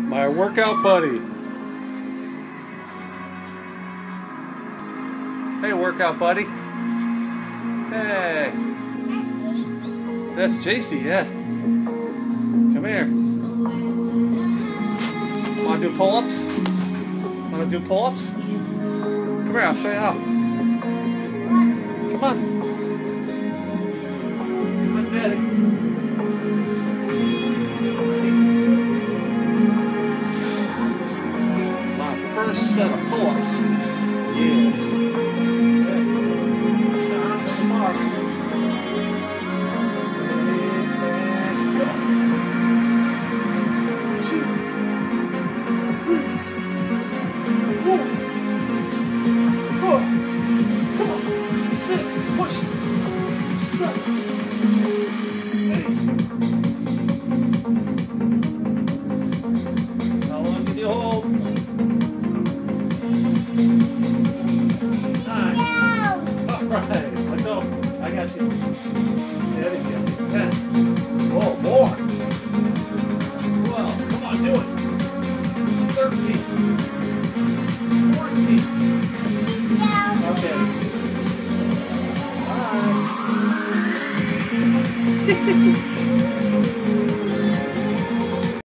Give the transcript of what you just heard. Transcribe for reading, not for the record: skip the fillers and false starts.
My workout buddy. Hey, workout buddy. Hey. That's JC, yeah. Come here. Want to do pull-ups? Want to do pull-ups? Come here, I'll show you how. Come on. Come on, Daddy. My first set of pull-ups. Yeah. How long can you hold? 9. Alright, let go. I got you. There we go. 10. Oh, more. 12. Come on, do it. 13. 14. Okay. Bye.